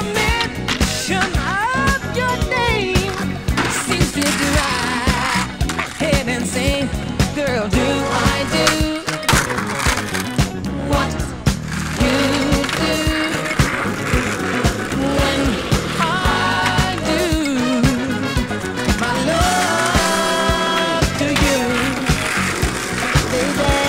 mention of your name seems to drive my head insane. Girl, do I do what you do when I do my love to you, baby?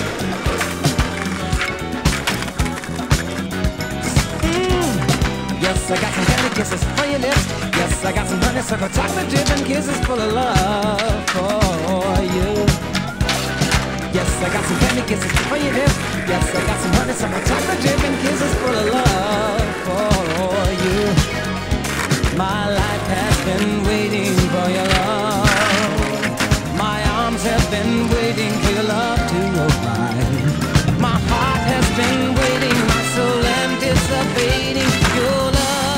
Yes, I got some candy kisses for your lips. Yes, I got some honeysuckle chocolate dripping kisses full of love for you. Yes, I got some candy kisses for your lips. Yes, I got some honeysuckle chocolate dripping kisses full of love for you. My life has been waiting for your love. My arms have been waiting for your love to arrive. My heart has been waiting, my soul anticipating your love.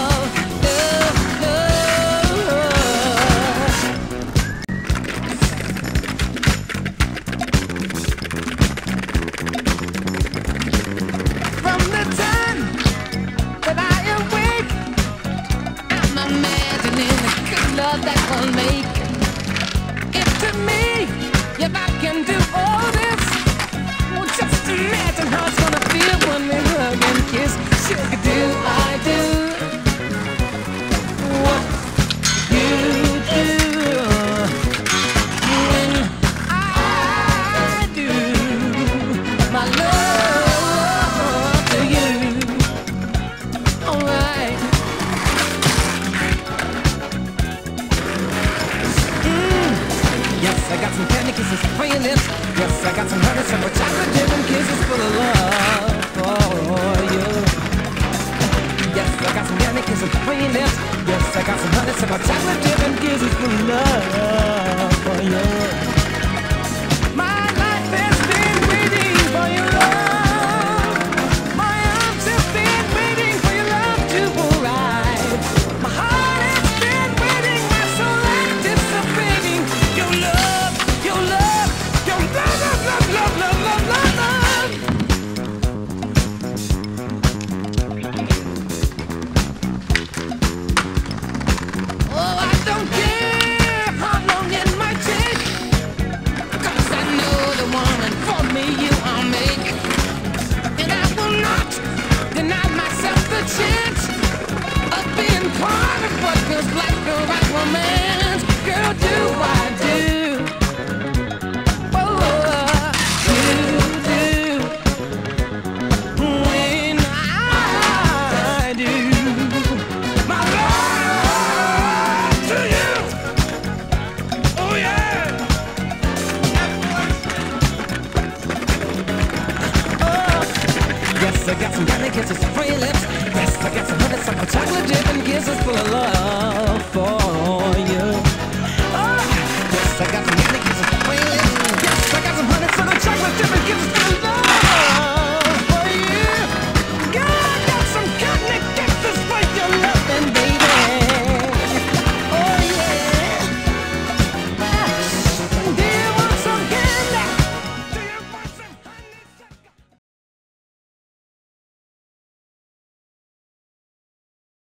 From the time that I awake, I'm imagining the good love that we'll make. If to me, if I can do all this, well, just imagine how it's gonna feel when we hug and kiss. Sugar, do I do what you do when I do my love to you? Alright. Yes, I got some candy kisses for your lips. Yes, I got some honeysuckle chocolate dripping kisses full of love for you. Yes, I got some candy kisses for your lips. Yes, I got some honeysuckle chocolate dripping kisses full of love for you. My life has been waiting for your love. My arms have been waiting for your love to arrive. My heart has been waiting, my soul anticipating your love, your love, your love, love, love, love, love, love, love. Oh, I don't care how long it might take, 'cause I know the woman for me you I'll make. And I will not deny myself the chance of being part of what feels like the right romance. Girl, do I do what you do when I do my love to you? Oh yeah. Yes, I got some candy kisses for your lips. Yes, I got some honeysuckle chocolate dripping kisses full of love for you. Oh, yes, I got some